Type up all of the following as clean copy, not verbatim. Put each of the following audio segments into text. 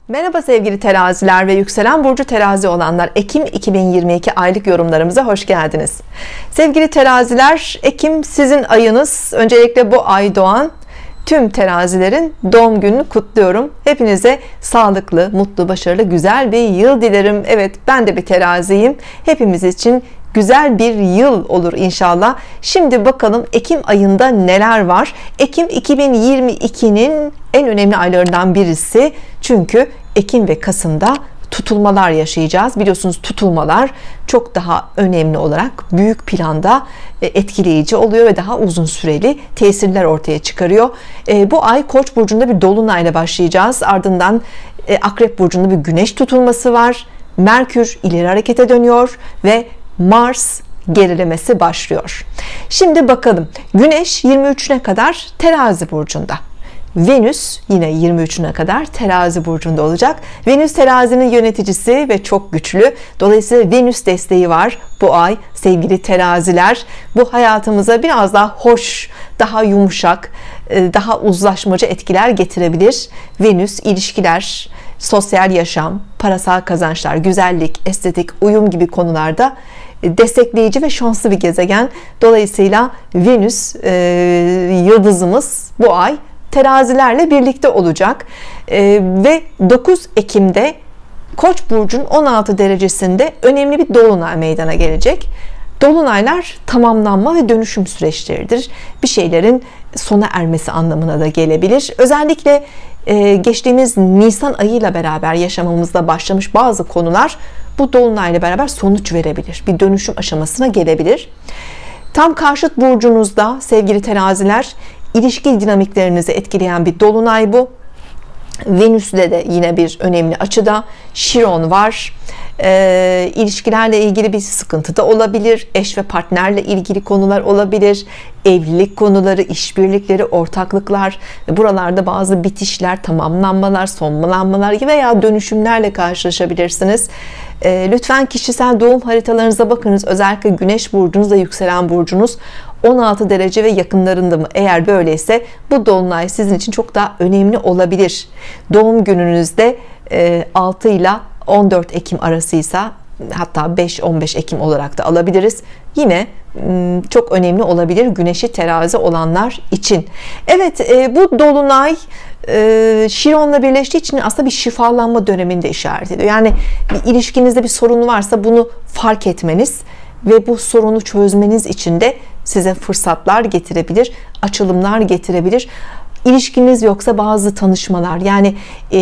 Merhaba sevgili teraziler ve yükselen burcu terazi olanlar, Ekim 2022 aylık yorumlarımıza hoş geldiniz. Sevgili teraziler, Ekim sizin ayınız. Öncelikle bu ay doğan tüm terazilerin doğum gününü kutluyorum. Hepinize sağlıklı, mutlu, başarılı, güzel bir yıl dilerim. Evet, ben de bir teraziyim. Hepimiz için güzel bir yıl olur inşallah. Şimdi bakalım Ekim ayında neler var? Ekim 2022'nin en önemli aylarından birisi. Çünkü Ekim ve Kasım'da tutulmalar yaşayacağız. Biliyorsunuz tutulmalar çok daha önemli olarak büyük planda etkileyici oluyor ve daha uzun süreli tesirler ortaya çıkarıyor. Bu ay Koç burcunda bir dolunayla başlayacağız. Ardından Akrep burcunda bir güneş tutulması var. Merkür ileri harekete dönüyor ve Mars gerilemesi başlıyor. Şimdi bakalım. Güneş 23'üne kadar Terazi burcunda. Venüs yine 23'üne kadar Terazi burcunda olacak. Venüs terazinin yöneticisi ve çok güçlü. Dolayısıyla Venüs desteği var bu ay sevgili teraziler. Bu hayatımıza biraz daha hoş, daha yumuşak, daha uzlaşmacı etkiler getirebilir. Venüs ilişkiler, sosyal yaşam, parasal kazançlar, güzellik, estetik, uyum gibi konularda destekleyici ve şanslı bir gezegen. Dolayısıyla Venüs yıldızımız bu ay terazilerle birlikte olacak ve 9 Ekim'de Koç burcunun 16 derecesinde önemli bir dolunay meydana gelecek. Dolunaylar tamamlanma ve dönüşüm süreçleridir. Bir şeylerin sona ermesi anlamına da gelebilir. Özellikle geçtiğimiz Nisan ayıyla beraber yaşamamızda başlamış bazı konular bu dolunayla beraber sonuç verebilir. Bir dönüşüm aşamasına gelebilir. Tam karşıt burcunuzda sevgili teraziler, ilişki dinamiklerinizi etkileyen bir dolunay bu. Venüs'le de yine bir önemli açıda. Şiron var. İlişkilerle ilgili bir sıkıntı da olabilir. Eş ve partnerle ilgili konular olabilir. Evlilik konuları, işbirlikleri, ortaklıklar. Buralarda bazı bitişler, tamamlanmalar, sonlanmalar veya dönüşümlerle karşılaşabilirsiniz. Lütfen kişisel doğum haritalarınıza bakınız. Özellikle Güneş burcunuz ve yükselen burcunuz 16 derece ve yakınlarında mı? Eğer böyleyse bu dolunay sizin için çok daha önemli olabilir. Doğum gününüzde 6 ile 14 Ekim arasıysa, hatta 5-15 Ekim olarak da alabiliriz. Yine çok önemli olabilir Güneşi terazi olanlar için. Evet, bu dolunay Şiron'la birleştiği için aslında bir şifalanma döneminde işaret ediyor. Yani bir ilişkinizde bir sorun varsa bunu fark etmeniz ve bu sorunu çözmeniz için de size fırsatlar getirebilir, açılımlar getirebilir. İlişkiniz yoksa bazı tanışmalar, yani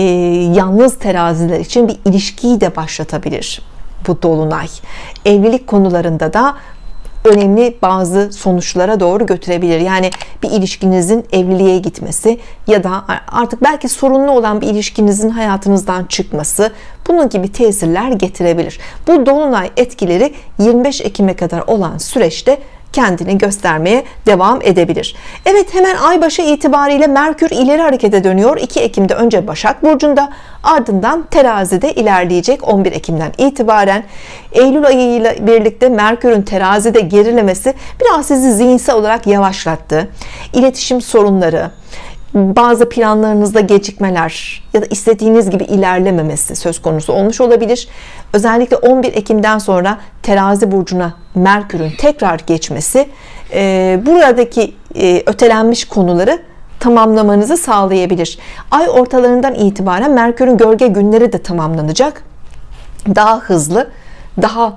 yalnız teraziler için bir ilişkiyi de başlatabilir bu dolunay. Evlilik konularında da önemli bazı sonuçlara doğru götürebilir. Yani bir ilişkinizin evliliğe gitmesi ya da artık belki sorunlu olan bir ilişkinizin hayatınızdan çıkması, bunun gibi tesirler getirebilir. Bu dolunay etkileri 25 Ekim'e kadar olan süreçte kendini göstermeye devam edebilir. Evet, hemen aybaşı itibariyle Merkür ileri harekete dönüyor. 2 Ekim'de önce Başak burcunda, ardından Terazi'de ilerleyecek 11 Ekim'den itibaren. Eylül ayıyla birlikte Merkür'ün Terazi'de gerilemesi biraz sizi zihinsel olarak yavaşlattı. İletişim sorunları, bazı planlarınızda gecikmeler ya da istediğiniz gibi ilerlememesi söz konusu olmuş olabilir. Özellikle 11 Ekim'den sonra Terazi burcuna Merkür'ün tekrar geçmesi buradaki ötelenmiş konuları tamamlamanızı sağlayabilir. Ay ortalarından itibaren Merkür'ün gölge günleri de tamamlanacak. Daha hızlı, daha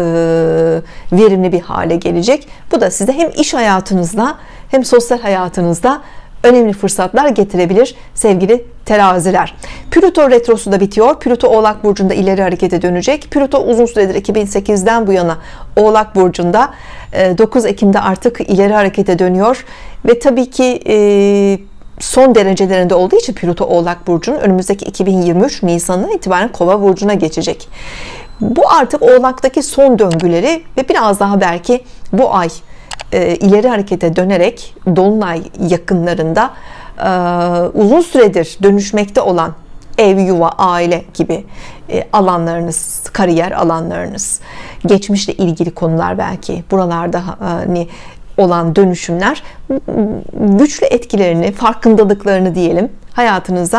verimli bir hale gelecek. Bu da size hem iş hayatınızda hem sosyal hayatınızda önemli fırsatlar getirebilir sevgili teraziler. Plüto retrosu da bitiyor. Plüto Oğlak burcunda ileri harekete dönecek. Plüto uzun süredir 2008'den bu yana Oğlak burcunda, 9 Ekim'de artık ileri harekete dönüyor ve tabii ki son derecelerinde olduğu için Plüto Oğlak burcunun önümüzdeki 2023 Nisan'dan itibaren Kova burcuna geçecek. Bu artık Oğlak'taki son döngüleri ve biraz daha belki bu ay ileri harekete dönerek dolunay yakınlarında uzun süredir dönüşmekte olan ev, yuva, aile gibi alanlarınız, kariyer alanlarınız, geçmişle ilgili konular, belki buralarda hani olan dönüşümler güçlü etkilerini, farkındalıklarını diyelim hayatınıza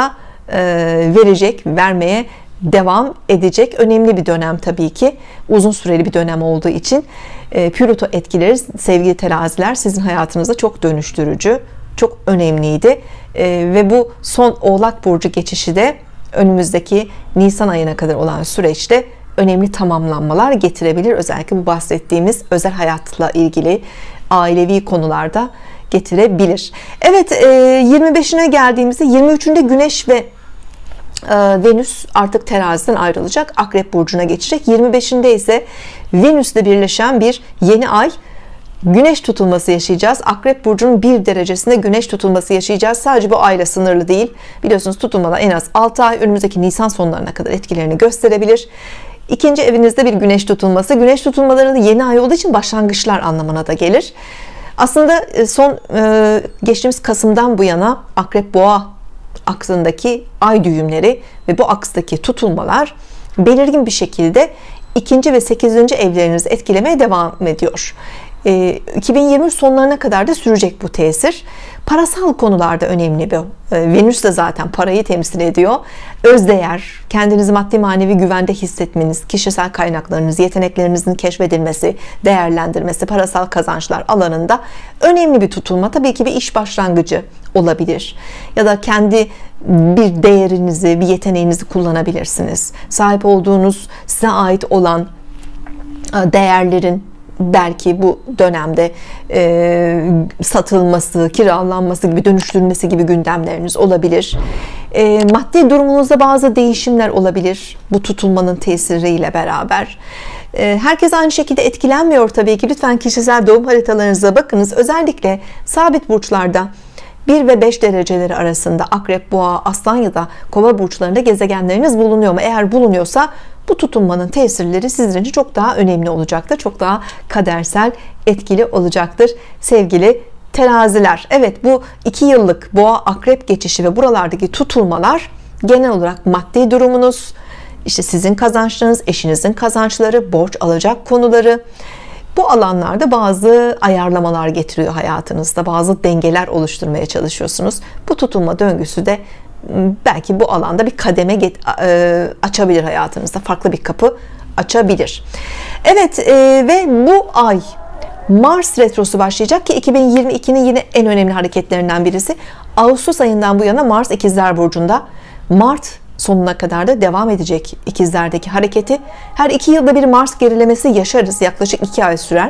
verecek, vermeye devam edecek. Önemli bir dönem tabii ki. Uzun süreli bir dönem olduğu için Plüto etkileri sevgili teraziler sizin hayatınızda çok dönüştürücü, çok önemliydi. Ve bu son Oğlak Burcu geçişi de önümüzdeki Nisan ayına kadar olan süreçte önemli tamamlanmalar getirebilir. Özellikle bu bahsettiğimiz özel hayatla ilgili ailevi konularda getirebilir. Evet, 25'ine geldiğimizde 23'ünde Güneş ve Venüs artık teraziden ayrılacak. Akrep Burcu'na geçecek. 25'inde ise Venüs'le birleşen bir yeni ay Güneş tutulması yaşayacağız. Akrep Burcu'nun 1 derecesinde Güneş tutulması yaşayacağız. Sadece bu ayla sınırlı değil. Biliyorsunuz tutulmalar en az 6 ay, önümüzdeki Nisan sonlarına kadar etkilerini gösterebilir. İkinci evinizde bir Güneş tutulması. Güneş tutulmaları da yeni ay olduğu için başlangıçlar anlamına da gelir. Aslında geçtiğimiz Kasım'dan bu yana Akrep Boğa aksındaki ay düğümleri ve bu akstaki tutulmalar belirgin bir şekilde 2. ve 8. evlerinizi etkilemeye devam ediyor. 2023 sonlarına kadar da sürecek bu tesir. Parasal konularda önemli bir. Venüs de zaten parayı temsil ediyor. Özdeğer, kendinizi maddi manevi güvende hissetmeniz, kişisel kaynaklarınız, yeteneklerinizin keşfedilmesi, değerlendirmesi, parasal kazançlar alanında önemli bir tutulma. Tabii ki bir iş başlangıcı olabilir. Ya da kendi bir değerinizi, bir yeteneğinizi kullanabilirsiniz. Sahip olduğunuz, size ait olan değerlerin belki bu dönemde satılması, kiralanması gibi, dönüştürülmesi gibi gündemleriniz olabilir. Maddi durumunuzda bazı değişimler olabilir bu tutulmanın tesiriyle beraber. Herkes aynı şekilde etkilenmiyor tabii ki. Lütfen kişisel doğum haritalarınıza bakınız. Özellikle sabit burçlarda 1 ve 5 dereceleri arasında Akrep, Boğa, Aslan ya da Kova burçlarında gezegenleriniz bulunuyor mu? Eğer bulunuyorsa bu tutulmanın tesirleri sizin için çok daha önemli olacaktır. Çok daha kadersel, etkili olacaktır sevgili teraziler. Evet, bu 2 yıllık Boğa Akrep geçişi ve buralardaki tutulmalar genel olarak maddi durumunuz, işte sizin kazançlarınız, eşinizin kazançları, borç alacak konuları, bu alanlarda bazı ayarlamalar getiriyor hayatınızda. Bazı dengeler oluşturmaya çalışıyorsunuz. Bu tutulma döngüsü de belki bu alanda bir kademe açabilir hayatınızda. Farklı bir kapı açabilir. Evet, ve bu ay Mars retrosu başlayacak ki 2022'nin yine en önemli hareketlerinden birisi. Ağustos ayından bu yana Mars İkizler Burcu'nda. Mart sonuna kadar da devam edecek ikizlerdeki hareketi. Her 2 yılda bir Mars gerilemesi yaşarız. Yaklaşık 2 ay sürer.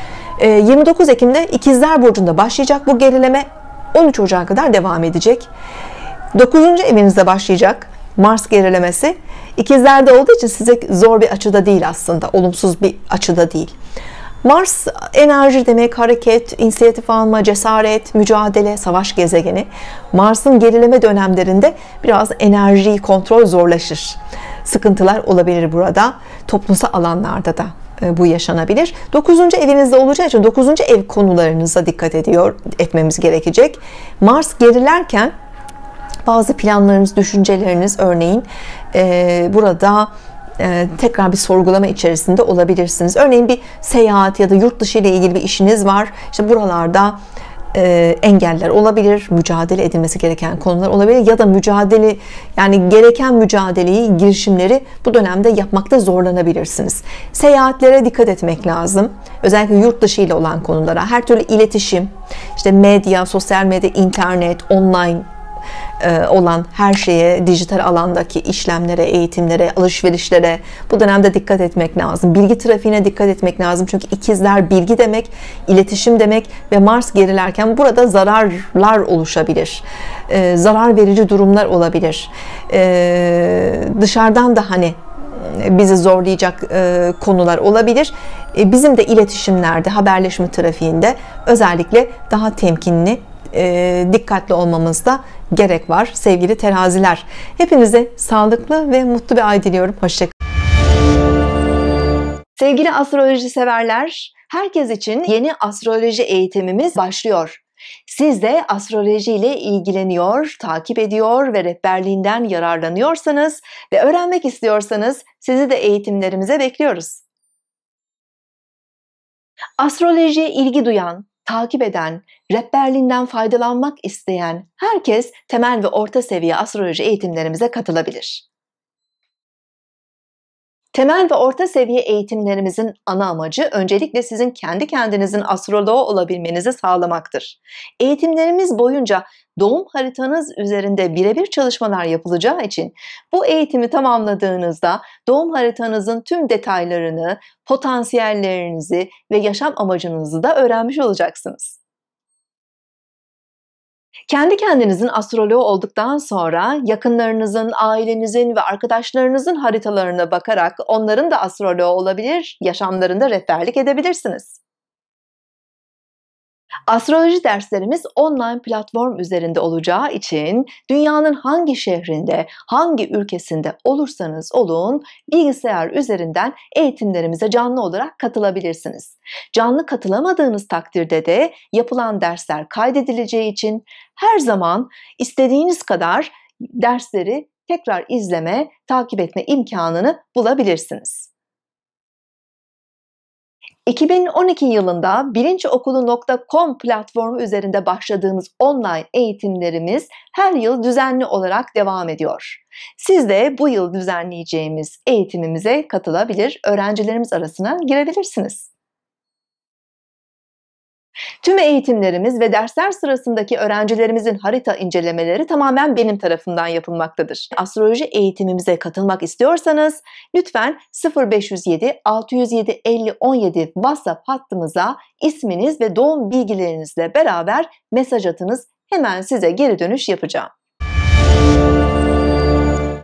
29 Ekim'de İkizler Burcu'nda başlayacak bu gerileme. 13 Ocak'a kadar devam edecek. 9. evinizde başlayacak Mars gerilemesi. İkizlerde olduğu için size zor bir açıda değil aslında. Olumsuz bir açıda değil. Mars enerji demek, hareket, inisiyatif alma, cesaret, mücadele, savaş gezegeni. Mars'ın gerileme dönemlerinde biraz enerji, kontrol zorlaşır. Sıkıntılar olabilir burada. Toplumsal alanlarda da bu yaşanabilir. 9. evinizde olacağı için 9. ev konularınıza dikkat etmemiz gerekecek. Mars gerilerken bazı planlarınız, düşünceleriniz örneğin burada tekrar bir sorgulama içerisinde olabilirsiniz. Örneğin bir seyahat ya da yurt dışı ile ilgili bir işiniz var. İşte buralarda engeller olabilir, mücadele edilmesi gereken konular olabilir ya da yani gereken mücadeleyi, girişimleri bu dönemde yapmakta zorlanabilirsiniz. Seyahatlere dikkat etmek lazım. Özellikle yurt dışı ile olan konulara, her türlü iletişim, işte medya, sosyal medya, internet, online olan her şeye, dijital alandaki işlemlere, eğitimlere, alışverişlere bu dönemde dikkat etmek lazım. Bilgi trafiğine dikkat etmek lazım. Çünkü ikizler bilgi demek, iletişim demek ve Mars gerilerken burada zararlar oluşabilir. Zarar verici durumlar olabilir. Dışarıdan da hani bizi zorlayacak konular olabilir. Bizim de iletişimlerde, haberleşme trafiğinde özellikle daha temkinli, dikkatli olmamızda gerek var sevgili teraziler. Hepinize sağlıklı ve mutlu bir ay diliyorum. Hoşça kalın. Sevgili astroloji severler, herkes için yeni astroloji eğitimimiz başlıyor. Siz de astroloji ile ilgileniyor, takip ediyor ve rehberliğinden yararlanıyorsanız ve öğrenmek istiyorsanız sizi de eğitimlerimize bekliyoruz. Astrolojiye ilgi duyan, takip eden, rehberliğinden faydalanmak isteyen herkes temel ve orta seviye astroloji eğitimlerimize katılabilir. Temel ve orta seviye eğitimlerimizin ana amacı öncelikle sizin kendi kendinizin astroloğu olabilmenizi sağlamaktır. Eğitimlerimiz boyunca doğum haritanız üzerinde birebir çalışmalar yapılacağı için bu eğitimi tamamladığınızda doğum haritanızın tüm detaylarını, potansiyellerinizi ve yaşam amacınızı da öğrenmiş olacaksınız. Kendi kendinizin astroloğu olduktan sonra yakınlarınızın, ailenizin ve arkadaşlarınızın haritalarına bakarak onların da astroloğu olabilir, yaşamlarında rehberlik edebilirsiniz. Astroloji derslerimiz online platform üzerinde olacağı için dünyanın hangi şehrinde, hangi ülkesinde olursanız olun bilgisayar üzerinden eğitimlerimize canlı olarak katılabilirsiniz. Canlı katılamadığınız takdirde de yapılan dersler kaydedileceği için her zaman istediğiniz kadar dersleri tekrar izleme, takip etme imkanını bulabilirsiniz. 2012 yılında bilinçokulu.com platformu üzerinde başladığımız online eğitimlerimiz her yıl düzenli olarak devam ediyor. Siz de bu yıl düzenleyeceğimiz eğitimimize katılabilir, öğrencilerimiz arasına girebilirsiniz. Tüm eğitimlerimiz ve dersler sırasındaki öğrencilerimizin harita incelemeleri tamamen benim tarafımdan yapılmaktadır. Astroloji eğitimimize katılmak istiyorsanız lütfen 0507 607 50 17 WhatsApp hattımıza isminiz ve doğum bilgilerinizle beraber mesaj atınız. Hemen size geri dönüş yapacağım.